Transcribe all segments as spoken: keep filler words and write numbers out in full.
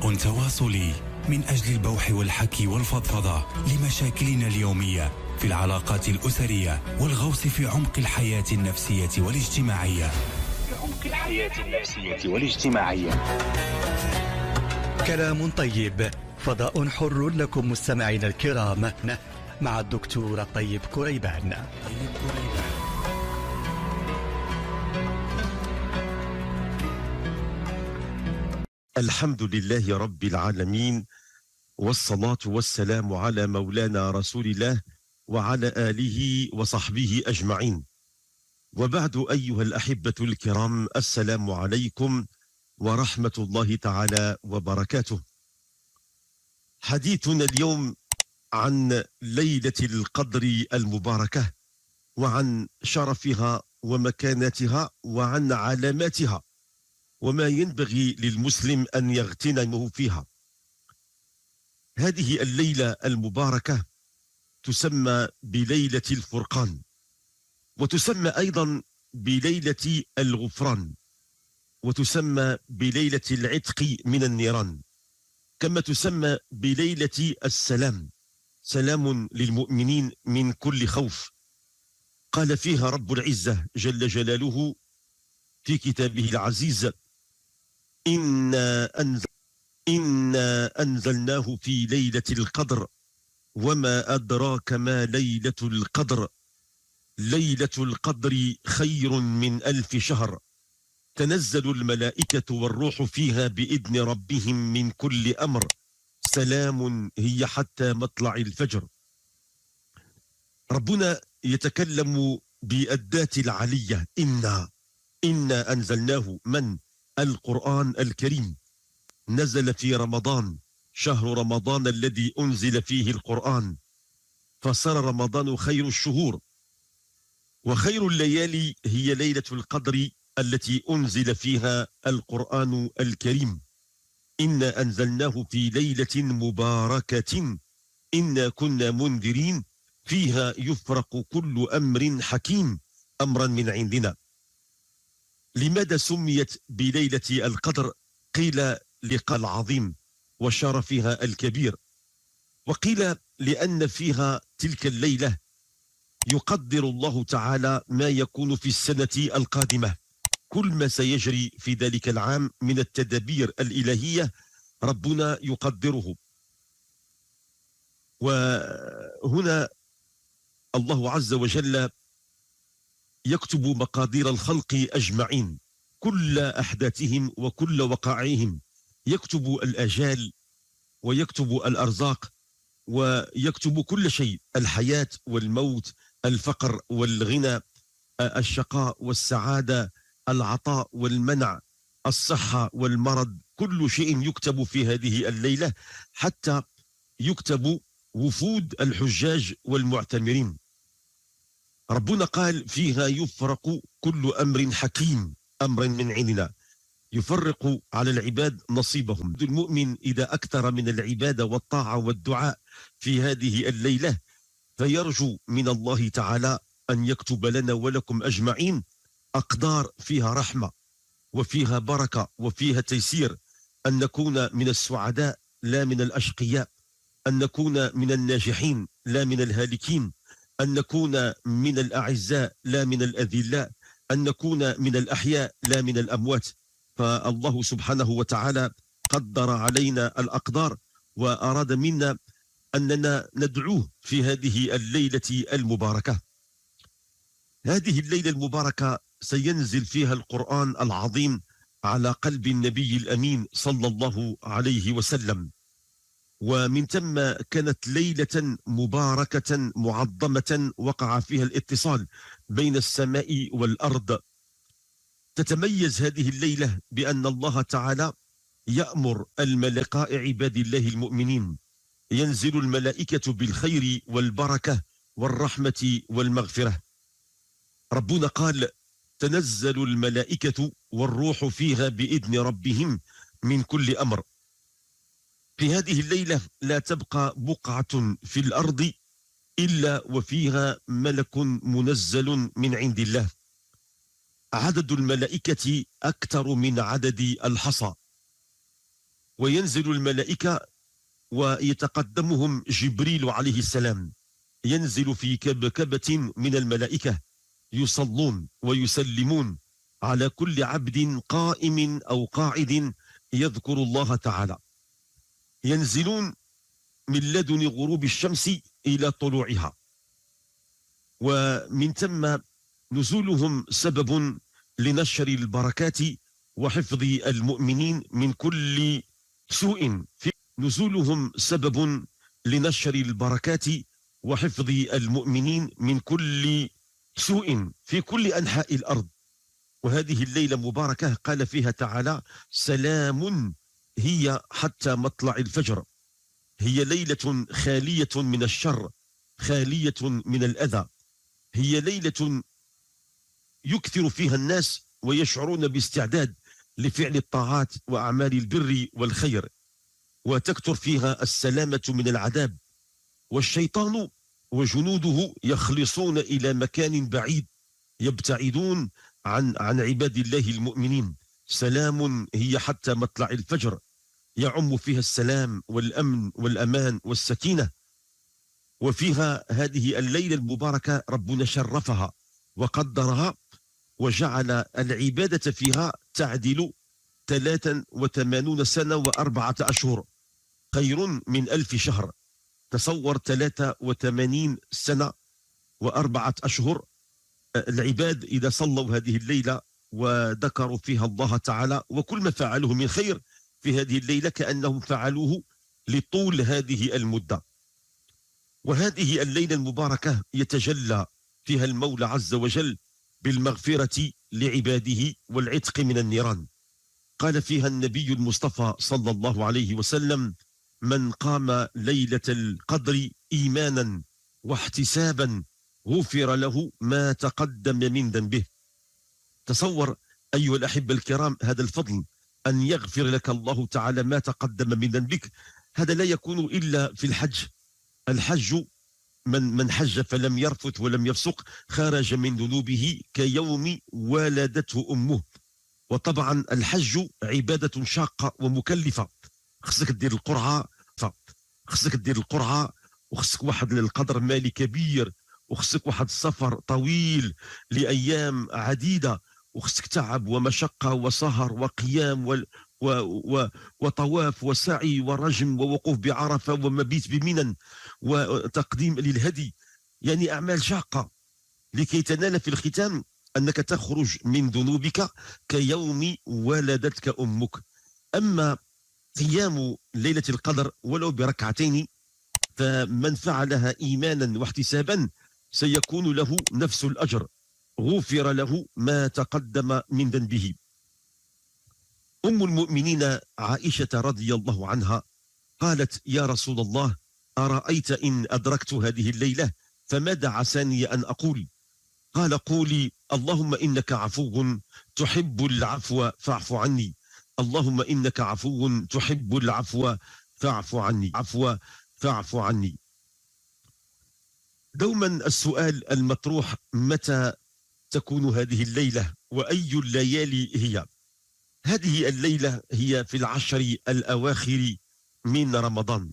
فضاء تواصلي من أجل البوح والحكي والفضفضة لمشاكلنا اليومية في العلاقات الأسرية والغوص في عمق الحياة النفسية والاجتماعية في عمق الحياة النفسية والاجتماعية. كلام طيب، فضاء حر لكم مستمعين الكرام، مع الدكتور الطيب كريبان. الحمد لله رب العالمين، والصلاة والسلام على مولانا رسول الله وعلى آله وصحبه أجمعين. وبعد أيها الأحبة الكرام، السلام عليكم ورحمة الله تعالى وبركاته. حديثنا اليوم عن ليلة القدر المباركة، وعن شرفها ومكانتها، وعن علاماتها، وما ينبغي للمسلم أن يغتنمه فيها. هذه الليلة المباركة تسمى بليلة الفرقان، وتسمى أيضا بليلة الغفران، وتسمى بليلة العتق من النيران، كما تسمى بليلة السلام، سلام للمؤمنين من كل خوف. قال فيها رب العزة جل جلاله في كتابه العزيز: إنا, أنزل إنا أنزلناه في ليلة القدر وما أدراك ما ليلة القدر ليلة القدر خير من ألف شهر تنزل الملائكة والروح فيها بإذن ربهم من كل أمر سلام هي حتى مطلع الفجر. ربنا يتكلم بالذات العلية. إنا إنا أنزلناه، من؟ القرآن الكريم، نزل في رمضان، شهر رمضان الذي أنزل فيه القرآن، فصار رمضان خير الشهور، وخير الليالي هي ليلة القدر التي أنزل فيها القرآن الكريم. إنا أنزلناه في ليلة مباركة إنا كنا منذرين فيها يفرق كل أمر حكيم أمرا من عندنا. لماذا سميت بليلة القدر؟ قيل لقاء العظيم وشرفها الكبير، وقيل لأن فيها تلك الليلة يقدر الله تعالى ما يكون في السنة القادمة. كل ما سيجري في ذلك العام من التدابير الإلهية ربنا يقدره. وهنا الله عز وجل يكتب مقادير الخلق أجمعين، كل أحداثهم وكل وقائعهم، يكتب الأجال ويكتب الأرزاق ويكتب كل شيء، الحياة والموت، الفقر والغنى، الشقاء والسعادة، العطاء والمنع، الصحة والمرض، كل شيء يكتب في هذه الليلة، حتى يكتب وفود الحجاج والمعتمرين. ربنا قال فيها يفرق كل أمر حكيم أمر من عندنا، يفرق على العباد نصيبهم. المؤمن إذا أكثر من العبادة والطاعة والدعاء في هذه الليلة فيرجو من الله تعالى أن يكتب لنا ولكم أجمعين أقدار فيها رحمة وفيها بركة وفيها تيسير، أن نكون من السعداء لا من الأشقياء، أن نكون من الناجحين لا من الهالكين، أن نكون من الأعزاء لا من الأذلاء، أن نكون من الأحياء لا من الأموات. فالله سبحانه وتعالى قدر علينا الأقدار وأراد منا أننا ندعوه في هذه الليلة المباركة. هذه الليلة المباركة سينزل فيها القرآن العظيم على قلب النبي الأمين صلى الله عليه وسلم، ومن ثم كانت ليلة مباركة معظمة وقع فيها الاتصال بين السماء والأرض. تتميز هذه الليلة بأن الله تعالى يأمر الملائكة عباد الله المؤمنين، ينزل الملائكة بالخير والبركة والرحمة والمغفرة. ربنا قال: تنزل الملائكة والروح فيها بإذن ربهم من كل أمر. في هذه الليلة لا تبقى بقعة في الأرض إلا وفيها ملك منزل من عند الله. عدد الملائكة أكثر من عدد الحصى، وينزل الملائكة ويتقدمهم جبريل عليه السلام، ينزل في كبكبة من الملائكة يصلون ويسلمون على كل عبد قائم أو قاعد يذكر الله تعالى. ينزلون من لدن غروب الشمس إلى طلوعها، ومن ثم نزولهم سبب لنشر البركات وحفظ المؤمنين من كل سوء. في نزولهم سبب لنشر البركات وحفظ المؤمنين من كل سوء في كل أنحاء الأرض. وهذه الليلة مباركة قال فيها تعالى: سلام هي حتى مطلع الفجر. هي ليلة خالية من الشر، خالية من الأذى. هي ليلة يكثر فيها الناس ويشعرون باستعداد لفعل الطاعات وأعمال البر والخير، وتكثر فيها السلامة من العذاب، والشيطان وجنوده يخلصون إلى مكان بعيد، يبتعدون عن عن عباد الله المؤمنين. سلام هي حتى مطلع الفجر، يعم فيها السلام والأمن والأمان والسكينة. وفيها هذه الليلة المباركة ربنا شرفها وقدرها وجعل العبادة فيها تعدل ثلاثا وثمانون سنة وأربعة أشهر، خير من ألف شهر. تصور ثلاثة وثمانين سنة وأربعة أشهر العباد إذا صلوا هذه الليلة وذكروا فيها الله تعالى، وكل ما فعلوه من خير في هذه الليلة كأنهم فعلوه لطول هذه المدة. وهذه الليلة المباركة يتجلى فيها المولى عز وجل بالمغفرة لعباده والعتق من النيران. قال فيها النبي المصطفى صلى الله عليه وسلم: من قام ليلة القدر إيمانا واحتسابا غفر له ما تقدم من ذنبه. تصور أيها الأحبة الكرام هذا الفضل، أن يغفر لك الله تعالى ما تقدم من ذنبك. هذا لا يكون إلا في الحج. الحج من من حج فلم يرفث ولم يفسق خرج من ذنوبه كيوم ولدته أمه. وطبعا الحج عبادة شاقة ومكلفة، خصك دير القرعة، خصك دير القرعة وخصك واحد القدر مالي كبير، وخصك واحد السفر طويل لأيام عديدة، وخصك تعب ومشقة وسهر وقيام و... و... و... وطواف وسعي ورجم ووقوف بعرفة ومبيت بمنن وتقديم للهدي، يعني أعمال شاقة لكي تنال في الختام أنك تخرج من ذنوبك كيوم ولدتك أمك. أما قيام ليلة القدر ولو بركعتين فمن فعلها إيمانا واحتسابا سيكون له نفس الأجر، غفر له ما تقدم من ذنبه. أم المؤمنين عائشة رضي الله عنها قالت: يا رسول الله، أرأيت إن أدركت هذه الليلة فماذا عساني أن أقول؟ قال: قولي: اللهم إنك عفو تحب العفو فاعف عني، اللهم إنك عفو تحب العفو فاعف عني، عفو فاعف عني. دوما السؤال المطروح: متى تكون هذه الليلة وأي الليالي هي؟ هذه الليلة هي في العشر الأواخر من رمضان.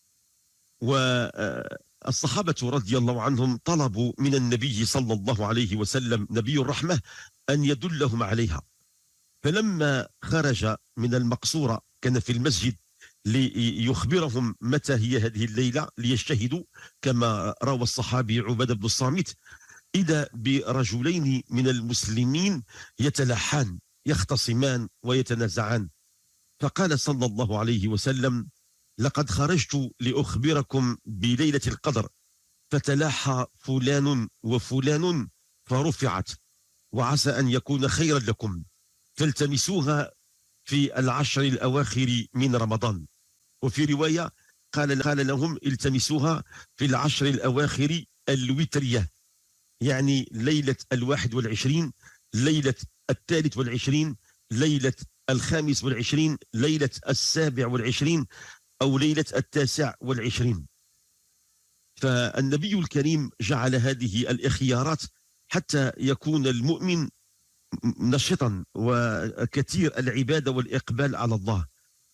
والصحابة رضي الله عنهم طلبوا من النبي صلى الله عليه وسلم نبي الرحمة أن يدلهم عليها، فلما خرج من المقصورة كان في المسجد ليخبرهم متى هي هذه الليلة ليشتهدوا، كما روى الصحابي عبادة بن الصامت: إذا برجلين من المسلمين يتلاحان يختصمان ويتنازعان، فقال صلى الله عليه وسلم: لقد خرجت لأخبركم بليلة القدر، فتلاحى فلان وفلان فرفعت، وعسى أن يكون خيرا لكم، فالتمسوها في العشر الأواخر من رمضان. وفي رواية قال قال لهم: التمسوها في العشر الأواخر الوترية، يعني ليلة الواحد والعشرين، ليلة الثالث والعشرين، ليلة الخامس والعشرين، ليلة السابع والعشرين، أو ليلة التاسع والعشرين. فالنبي الكريم جعل هذه الإخيارات حتى يكون المؤمن نشطا وكثير العبادة والإقبال على الله.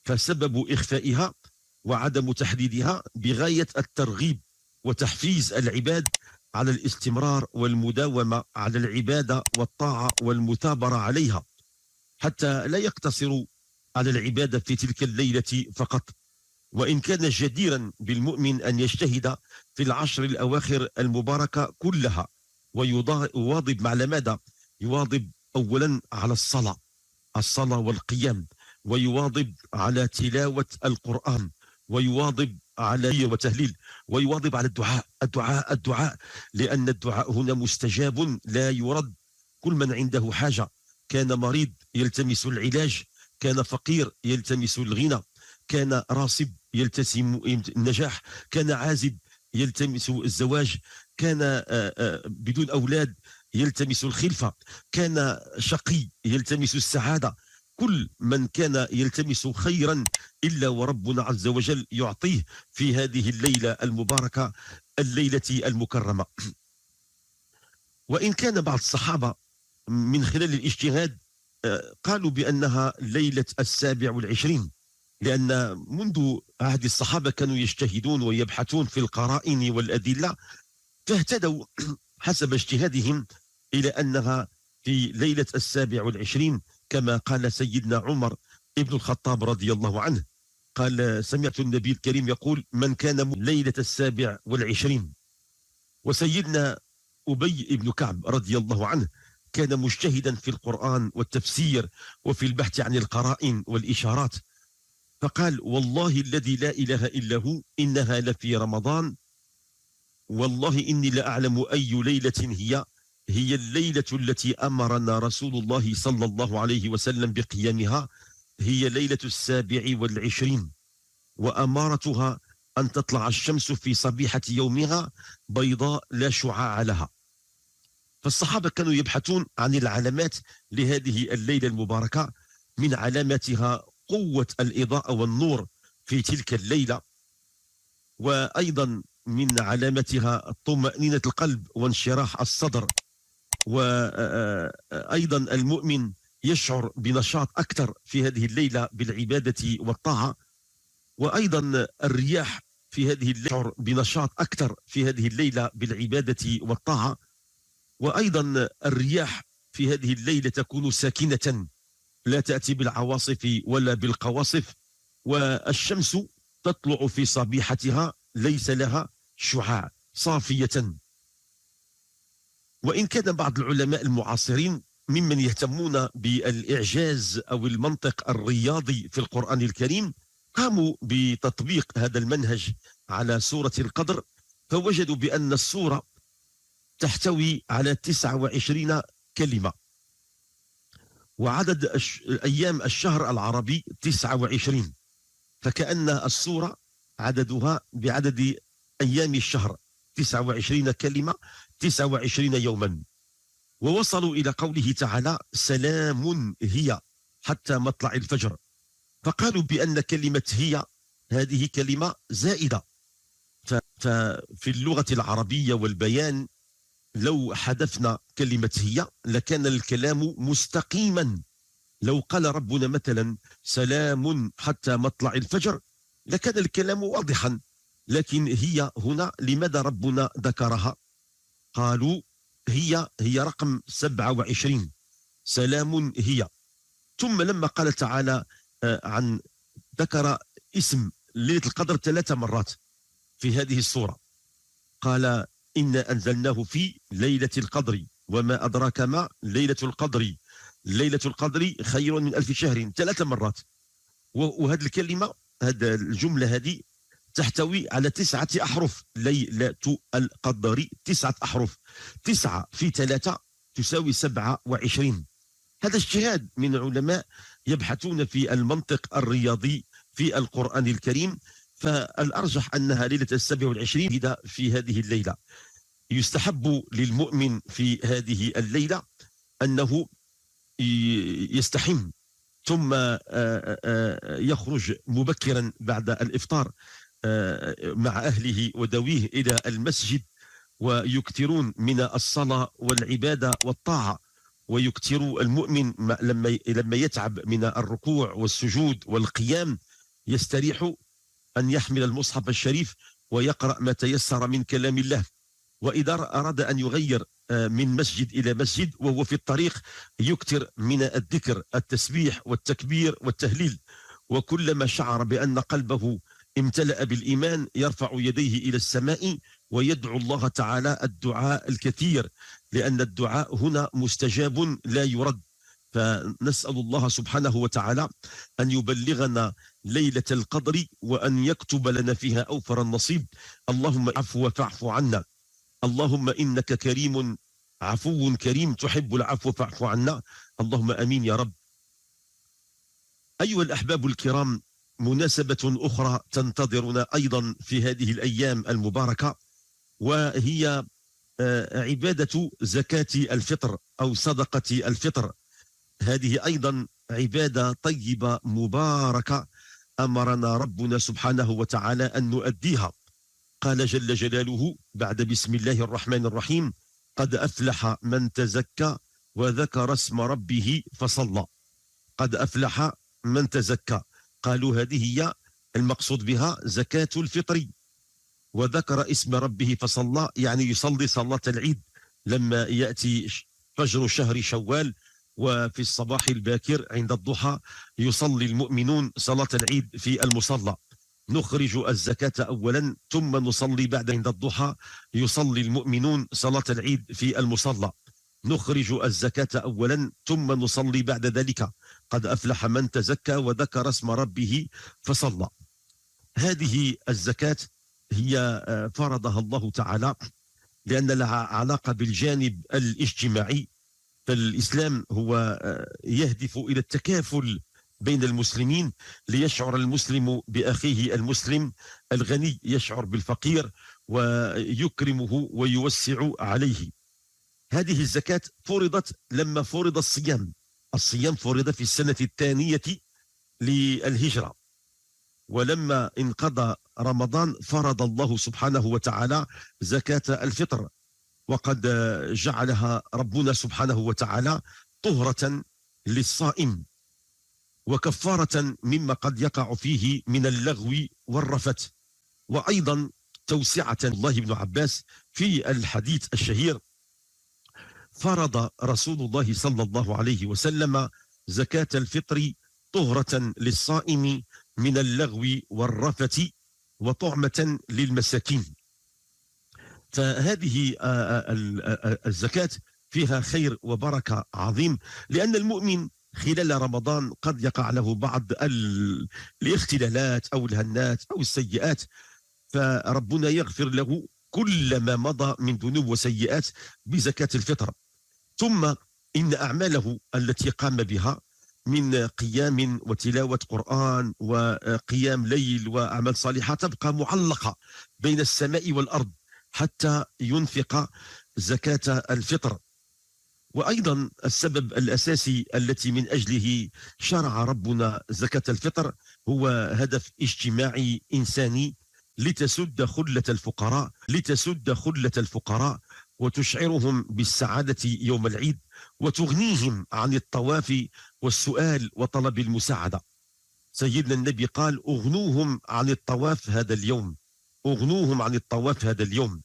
فسبب إخفائها وعدم تحديدها بغاية الترغيب وتحفيز العباد على الاستمرار والمداومة على العبادة والطاعة والمثابرة عليها، حتى لا يقتصروا على العبادة في تلك الليلة فقط. وإن كان جديرا بالمؤمن أن يجتهد في العشر الأواخر المباركة كلها ويواظب على ماذا؟ يواظب أولا على الصلاة الصلاة والقيام، ويواظب على تلاوة القرآن، ويواظب على وتهليل، ويواظب على الدعاء الدعاء الدعاء لأن الدعاء هنا مستجاب لا يرد. كل من عنده حاجة، كان مريض يلتمس العلاج، كان فقير يلتمس الغنى، كان راصب يلتزم النجاح، كان عازب يلتمس الزواج، كان بدون أولاد يلتمس الخلفة، كان شقي يلتمس السعادة. كل من كان يلتمس خيرا إلا وربنا عز وجل يعطيه في هذه الليلة المباركة، الليلة المكرمة. وإن كان بعض الصحابة من خلال الاجتهاد قالوا بأنها ليلة السابع والعشرين، لأن منذ عهد الصحابة كانوا يجتهدون ويبحثون في القرائن والأدلة، فاهتدوا حسب اجتهادهم إلى أنها في ليلة السابع والعشرين، كما قال سيدنا عمر ابن الخطاب رضي الله عنه، قال: سمعت النبي الكريم يقول: من كان ليلة السابع والعشرين. وسيدنا أبي ابن كعب رضي الله عنه كان مجتهدا في القرآن والتفسير وفي البحث عن القرائن والإشارات، فقال: والله الذي لا إله إلا هو إنها لفي رمضان، والله إني لأعلم أي ليلة هي هي الليلة التي أمرنا رسول الله صلى الله عليه وسلم بقيامها، هي ليلة السابع والعشرين، وأمارتها أن تطلع الشمس في صبيحة يومها بيضاء لا شعاع لها. فالصحابة كانوا يبحثون عن العلامات لهذه الليلة المباركة، من علاماتها قوة الإضاءة والنور في تلك الليلة، وأيضا من علامتها طمأنينة القلب وانشراح الصدر، وأيضا المؤمن يشعر بنشاط أكثر في هذه الليلة بالعبادة والطاعة، وأيضا الرياح في هذه الليلة يشعر بنشاط أكثر في هذه الليلة بالعبادة والطاعة، وأيضا الرياح في هذه الليلة تكون ساكنة لا تأتي بالعواصف ولا بالقواصف، والشمس تطلع في صبيحتها ليس لها شعاع، صافية. وإن كان بعض العلماء المعاصرين ممن يهتمون بالإعجاز أو المنطق الرياضي في القرآن الكريم قاموا بتطبيق هذا المنهج على سورة القدر، فوجدوا بأن السورة تحتوي على تسعة وعشرين كلمة، وعدد أيام الشهر العربي تسعة وعشرين، فكأن السورة عددها بعدد أيام الشهر تسعة وعشرين كلمة، تسعة وعشرين يوما. ووصلوا إلى قوله تعالى: سلام هي حتى مطلع الفجر، فقالوا بأن كلمة هي هذه كلمة زائدة، ففي اللغة العربية والبيان لو حذفنا كلمة هي لكان الكلام مستقيما. لو قال ربنا مثلا سلام حتى مطلع الفجر لكان الكلام واضحا، لكن هي هنا لماذا ربنا ذكرها؟ قالوا هي هي رقم سبعة وعشرين، سلام هي. ثم لما قال تعالى عن ذكر اسم ليلة القدر ثلاث مرات في هذه السورة، قال: إنا أنزلناه في ليلة القدر وما أدراك ما ليلة القدر، ليلة القدر خير من ألف شهر، ثلاث مرات. وهذه الكلمة، هذه الجملة هذه تحتوي على تسعة أحرف، ليلة القدر تسعة أحرف، تسعة في ثلاثة تساوي سبعة وعشرين. هذا اجتهاد من علماء يبحثون في المنطق الرياضي في القرآن الكريم، فالأرجح أنها ليلة السابع والعشرين في هذه الليلة. يستحب للمؤمن في هذه الليلة أنه يستحم ثم يخرج مبكرا بعد الإفطار مع أهله وذويه إلى المسجد، ويكثرون من الصلاة والعبادة والطاعة، ويكثر المؤمن لما لما يتعب من الركوع والسجود والقيام يستريح أن يحمل المصحف الشريف ويقرأ ما تيسر من كلام الله. وإذا أراد أن يغير من مسجد إلى مسجد وهو في الطريق يكثر من الذكر، التسبيح والتكبير والتهليل. وكلما شعر بأن قلبه امتلأ بالإيمان يرفع يديه إلى السماء ويدعو الله تعالى الدعاء الكثير، لأن الدعاء هنا مستجاب لا يرد. فنسأل الله سبحانه وتعالى أن يبلغنا ليلة القدر وأن يكتب لنا فيها أوفر النصيب. اللهم عفو فاعف عنا، اللهم إنك كريم عفو كريم تحب العفو فاعف عنا، اللهم أمين يا رب. أيها الأحباب الكرام، مناسبة أخرى تنتظرنا أيضا في هذه الأيام المباركة، وهي عبادة زكاة الفطر أو صدقة الفطر. هذه أيضا عبادة طيبة مباركة أمرنا ربنا سبحانه وتعالى أن نؤديها. قال جل جلاله بعد بسم الله الرحمن الرحيم: قد أفلح من تزكى وذكر اسم ربه فصلى. قد أفلح من تزكى، قالوا هذه هي المقصود بها زكاة الفطر. وذكر اسم ربه فصلى يعني يصلي صلاة العيد لما يأتي فجر شهر شوال، وفي الصباح الباكر عند الضحى يصلي المؤمنون صلاة العيد في المصلى. نخرج الزكاة أولا ثم نصلي بعد عند الضحى يصلي المؤمنون صلاة العيد في المصلى. نخرج الزكاة أولا ثم نصلي بعد ذلك قد أفلح من تزكى وذكر اسم ربه فصلى. هذه الزكاة هي فرضها الله تعالى لأن لها علاقة بالجانب الاجتماعي. فالإسلام هو يهدف إلى التكافل بين المسلمين، ليشعر المسلم بأخيه المسلم، الغني يشعر بالفقير ويكرمه ويوسع عليه. هذه الزكاة فرضت لما فرض الصيام. الصيام فرض في السنة الثانية للهجرة، ولما انقضى رمضان فرض الله سبحانه وتعالى زكاة الفطر، وقد جعلها ربنا سبحانه وتعالى طهرة للصائم وكفارة مما قد يقع فيه من اللغو والرفث. وأيضا توسعة. الله بن عباس في الحديث الشهير: فرض رسول الله صلى الله عليه وسلم زكاة الفطر طهرة للصائم من اللغو والرفث وطعمة للمساكين. فهذه الزكاة فيها خير وبركة عظيم، لأن المؤمن خلال رمضان قد يقع له بعض الاختلالات أو الهنات أو السيئات، فربنا يغفر له كل ما مضى من ذنوب وسيئات بزكاة الفطر. ثم إن أعماله التي قام بها من قيام وتلاوة قرآن وقيام ليل وأعمال صالحة تبقى معلقة بين السماء والأرض حتى ينفق زكاة الفطر. وأيضا السبب الأساسي التي من أجله شرع ربنا زكاة الفطر هو هدف اجتماعي إنساني، لتسد خلة الفقراء لتسد خلة الفقراء وتشعرهم بالسعادة يوم العيد، وتغنيهم عن الطواف والسؤال وطلب المساعدة. سيدنا النبي قال: أغنوهم عن الطواف هذا اليوم، أغنوهم عن الطواف هذا اليوم.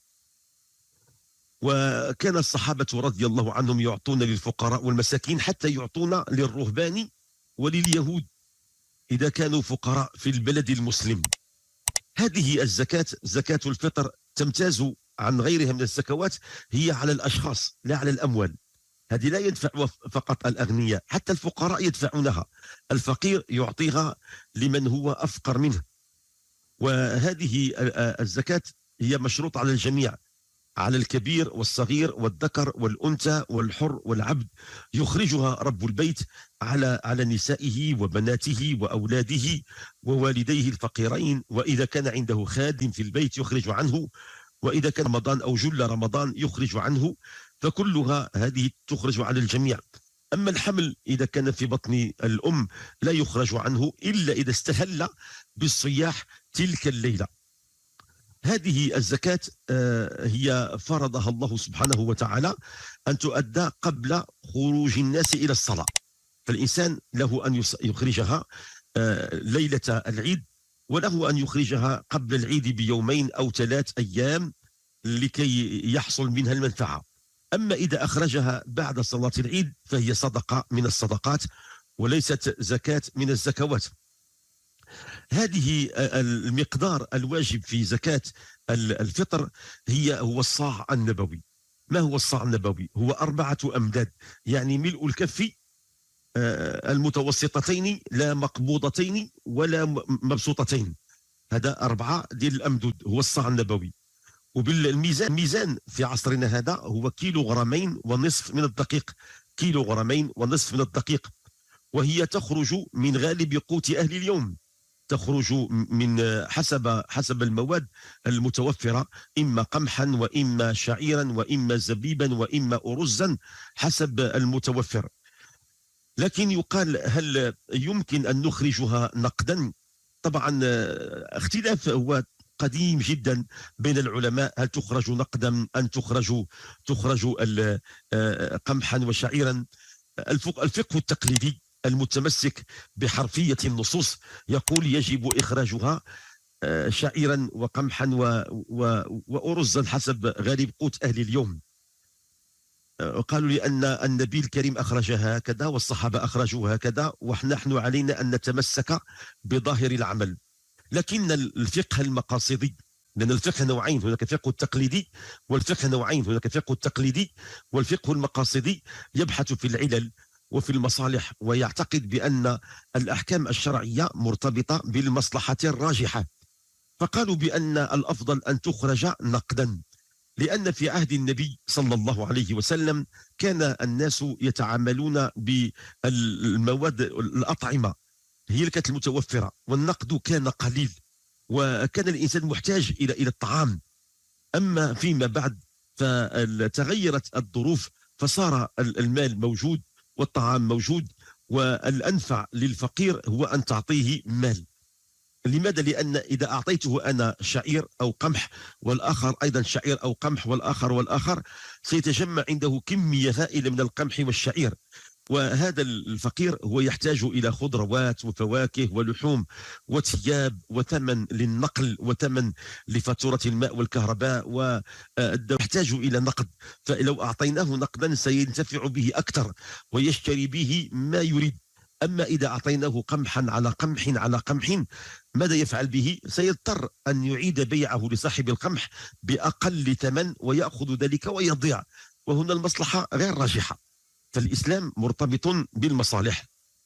وكان الصحابة رضي الله عنهم يعطون للفقراء والمساكين حتى يعطون للرهبان ولليهود إذا كانوا فقراء في البلد المسلم. هذه الزكاة زكاة الفطر تمتاز عن غيرها من الزكوات، هي على الأشخاص لا على الأموال. هذه لا يدفع فقط الأغنياء، حتى الفقراء يدفعونها. الفقير يعطيها لمن هو أفقر منه. وهذه الزكاة هي مشروط على الجميع، على الكبير والصغير والذكر والأنثى والحر والعبد. يخرجها رب البيت على على نسائه وبناته وأولاده ووالديه الفقيرين، وإذا كان عنده خادم في البيت يخرج عنه، وإذا كان رمضان أو جل رمضان يخرج عنه. فكلها هذه تخرج على الجميع. أما الحمل إذا كان في بطن الأم لا يخرج عنه إلا إذا استهل بالصياح تلك الليلة. هذه الزكاة هي فرضها الله سبحانه وتعالى أن تؤدى قبل خروج الناس إلى الصلاة، فالإنسان له أن يخرجها ليلة العيد، وله أن يخرجها قبل العيد بيومين أو ثلاث أيام لكي يحصل منها المنفعة. أما إذا أخرجها بعد صلاة العيد فهي صدقة من الصدقات وليست زكاة من الزكوات. هذه المقدار الواجب في زكاة الفطر هي هو الصاع النبوي. ما هو الصاع النبوي؟ هو أربعة أمداد، يعني ملء الكف المتوسطتين لا مقبوضتين ولا مبسوطتين. هذا أربعة ديال الأمدود هو الصاع النبوي. وبالميزان الميزان في عصرنا هذا هو كيلو غرامين ونصف من الدقيق، كيلو غرامين ونصف من الدقيق، وهي تخرج من غالب قوت أهل اليوم، تخرج من حسب حسب المواد المتوفرة، إما قمحا وإما شعيرا وإما زبيبا وإما أرزا حسب المتوفر. لكن يقال هل يمكن أن نخرجها نقدا؟ طبعا اختلاف هو قديم جدا بين العلماء، هل تخرج نقدا أم تخرج تخرج قمحا وشعيرا. الفقه التقليدي المتمسك بحرفية النصوص يقول يجب إخراجها شعيرا وقمحا وأرزا حسب غالب قوت أهل اليوم. قالوا لأن النبي الكريم أخرجها هكذا والصحابة أخرجوها هكذا، ونحن علينا أن نتمسك بظاهر العمل. لكن الفقه المقاصدي، لأن الفقه نوعين، هناك فقه التقليدي والفقه نوعين، هناك فقه التقليدي والفقه المقاصدي، يبحث في العلل وفي المصالح ويعتقد بأن الأحكام الشرعية مرتبطة بالمصلحة الراجحة. فقالوا بأن الأفضل أن تخرج نقدا، لأن في عهد النبي صلى الله عليه وسلم كان الناس يتعاملون بالمواد الأطعمة هي اللي كانت المتوفرة، والنقد كان قليل، وكان الإنسان محتاج إلى إلى الطعام. أما فيما بعد فتغيرت الظروف، فصار المال موجود والطعام موجود، والأنفع للفقير هو أن تعطيه مال. لماذا؟ لأن إذا أعطيته أنا شعير أو قمح والآخر أيضا شعير أو قمح والآخر والآخر، سيتجمع عنده كمية هائلة من القمح والشعير، وهذا الفقير هو يحتاج إلى خضروات وفواكه ولحوم وثياب وثمن للنقل وثمن لفاتورة الماء والكهرباء، ويحتاج إلى نقد. فلو أعطيناه نقدا سينتفع به أكثر ويشتري به ما يريد. أما إذا أعطيناه قمحا على قمح على قمح، ماذا يفعل به؟ سيضطر أن يعيد بيعه لصاحب القمح بأقل ثمن ويأخذ ذلك ويضيع، وهنا المصلحة غير راجحة. فالإسلام مرتبط بالمصالح.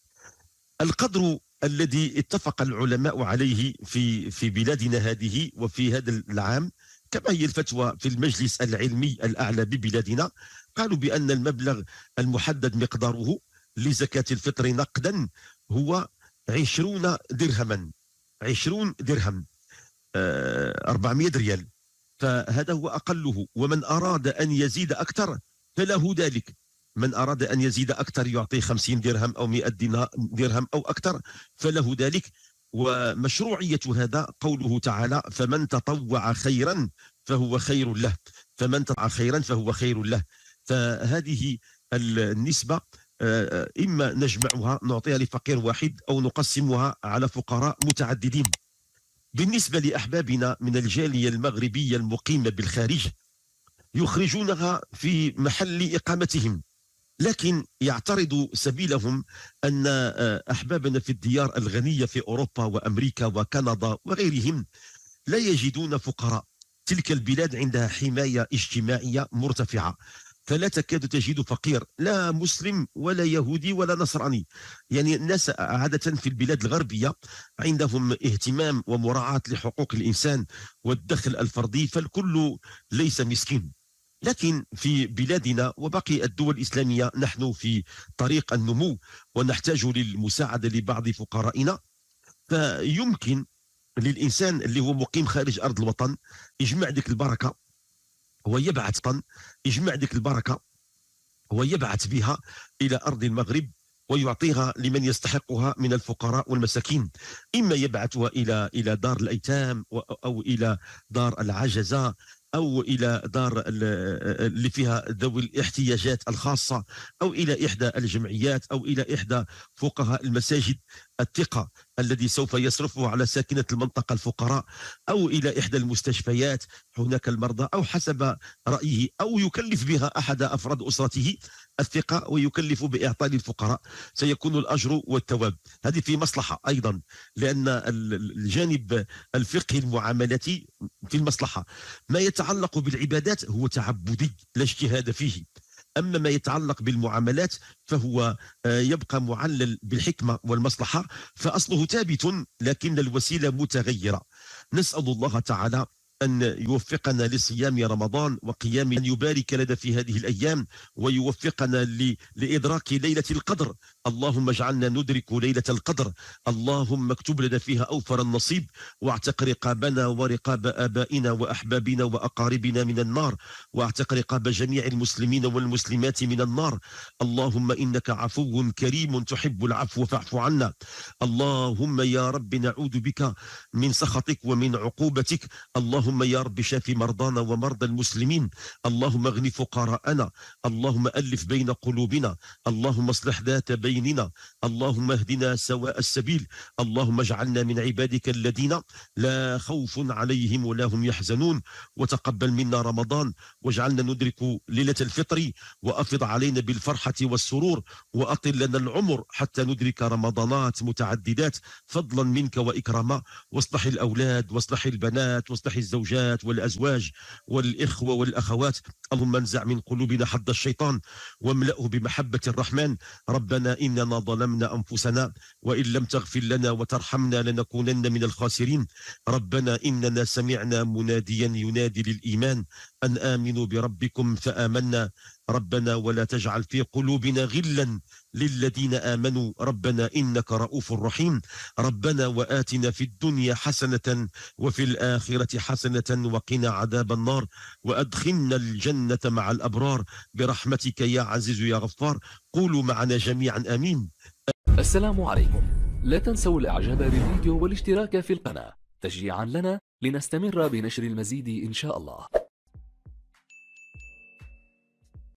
القدر الذي اتفق العلماء عليه في في بلادنا هذه وفي هذا العام، كما هي الفتوى في المجلس العلمي الأعلى ببلادنا، قالوا بأن المبلغ المحدد مقداره لزكاة الفطر نقدا هو عشرون درهما، عشرون درهم، أربعمائة ريال، فهذا هو أقله. ومن أراد أن يزيد أكثر فله ذلك، من أراد أن يزيد أكثر يعطي خمسين درهم أو مئة درهم أو أكثر فله ذلك. ومشروعية هذا قوله تعالى فمن تطوع خيرا فهو خير له، فمن تطوع خيرا فهو خير له. فهذه النسبة إما نجمعها نعطيها لفقير واحد أو نقسمها على فقراء متعددين. بالنسبة لأحبابنا من الجالية المغربية المقيمة بالخارج، يخرجونها في محل إقامتهم، لكن يعترض سبيلهم أن أحبابنا في الديار الغنية في أوروبا وأمريكا وكندا وغيرهم لا يجدون فقراء. تلك البلاد عندها حماية اجتماعية مرتفعة، فلا تكاد تجد فقير لا مسلم ولا يهودي ولا نصراني. يعني الناس عادة في البلاد الغربية عندهم اهتمام ومراعاة لحقوق الإنسان والدخل الفردي، فالكل ليس مسكين. لكن في بلادنا وباقي الدول الإسلامية نحن في طريق النمو ونحتاج للمساعدة لبعض فقرائنا. فيمكن للإنسان اللي هو مقيم خارج أرض الوطن يجمع ديك البركة ويبعث طن يجمع ديك البركة ويبعث بها إلى أرض المغرب ويعطيها لمن يستحقها من الفقراء والمساكين، إما يبعثها إلى إلى دار الأيتام أو إلى دار العجزة أو إلى دار اللي فيها ذوي الاحتياجات الخاصة أو إلى إحدى الجمعيات أو إلى إحدى فقهاء المساجد الثقة الذي سوف يصرفه على ساكنة المنطقة الفقراء أو إلى إحدى المستشفيات هناك المرضى، أو حسب رأيه، أو يكلف بها أحد أفراد أسرته الثقة ويكلف بإعطاء للفقراء، سيكون الأجر والثواب. هذه في مصلحة أيضا، لأن الجانب الفقهي المعاملاتي في المصلحة. ما يتعلق بالعبادات هو تعبدي لا اجتهاد فيه، أما ما يتعلق بالمعاملات فهو يبقى معلل بالحكمة والمصلحة، فأصله ثابت لكن الوسيلة متغيرة. نسأل الله تعالى أن يوفقنا لصيام رمضان وقيام، أن يبارك لنا في هذه الأيام ويوفقنا لإدراك ليلة القدر. اللهم اجعلنا ندرك ليلة القدر، اللهم اكتب لنا فيها أوفر النصيب، واعتق رقابنا ورقاب آبائنا وأحبابنا وأقاربنا من النار، واعتق رقاب جميع المسلمين والمسلمات من النار. اللهم إنك عفو كريم تحب العفو فاعف عنا. اللهم يا رب نعوذ بك من سخطك ومن عقوبتك. اللهم يا رب شافي مرضانا ومرضى المسلمين، اللهم اغن فقراءنا، اللهم ألف بين قلوبنا، اللهم اصلح ذات بيننا، اللهم اهدنا سواء السبيل. اللهم اجعلنا من عبادك الذين لا خوف عليهم ولا هم يحزنون. وتقبل منا رمضان واجعلنا ندرك ليلة الفطر، وأفض علينا بالفرحة والسرور، وأطل لنا العمر حتى ندرك رمضانات متعددات فضلا منك وإكراما. واصلح الأولاد واصلح البنات واصلح الزوجات والأزواج والإخوة والأخوات. اللهم انزع من قلوبنا حد الشيطان واملأه بمحبة الرحمن. ربنا إننا ظلمنا أنفسنا وإن لم تغفر لنا وترحمنا لنكونن من الخاسرين. ربنا إننا سمعنا مناديا ينادي للإيمان أن آمنوا بربكم فآمنا. ربنا ولا تجعل في قلوبنا غلا للذين آمنوا ربنا إنك رؤوف رحيم. ربنا وآتنا في الدنيا حسنة وفي الآخرة حسنة وقنا عذاب النار، وأدخلنا الجنة مع الأبرار برحمتك يا عزيز يا غفار. قولوا معنا جميعا آمين. السلام عليكم. لا تنسوا الإعجاب بالفيديو والاشتراك في القناة تشجيعا لنا لنستمر بنشر المزيد إن شاء الله.